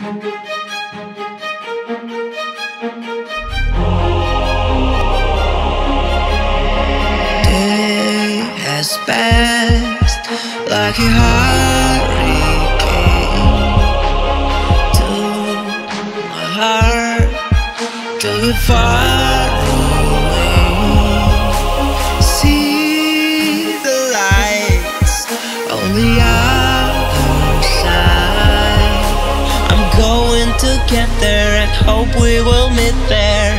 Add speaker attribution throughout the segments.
Speaker 1: Day has passed like a hurricane to my heart, till you're far away. See the lights on the other side. I'm going to get there and hope we will meet there.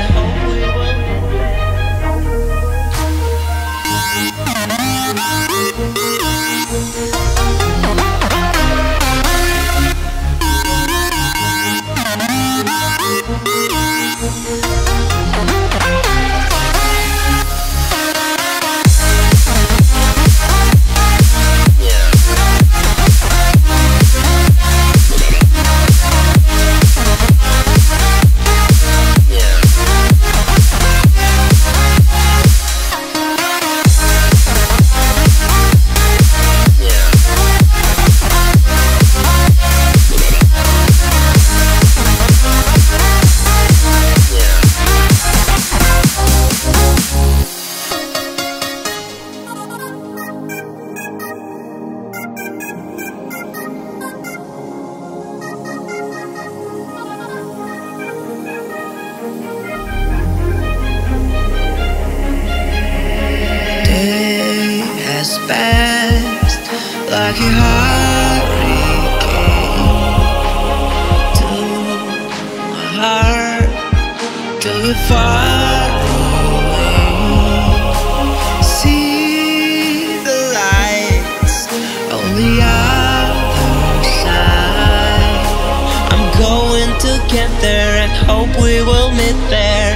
Speaker 1: Has passed like a hurricane to my heart, till you're far away. See the lights on the other side. I'm going to get there and hope we will meet there.